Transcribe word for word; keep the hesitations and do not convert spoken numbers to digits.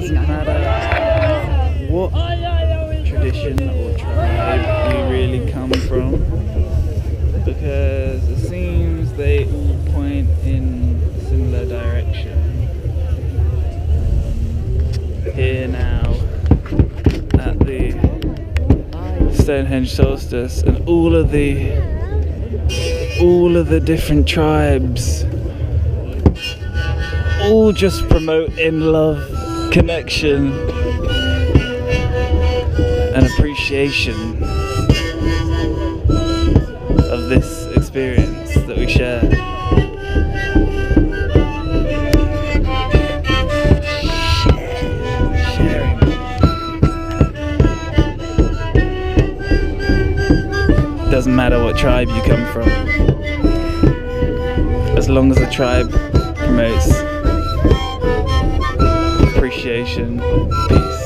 doesn't matter what tradition or tribe you really come from, because it seems they all point in a similar direction. Um, here now at the Stonehenge Solstice, and all of the all of the different tribes all just promoting love, connection and appreciation of this experience that we share. Sharing. Doesn't matter what tribe you come from, as long as the tribe promotes appreciation, peace.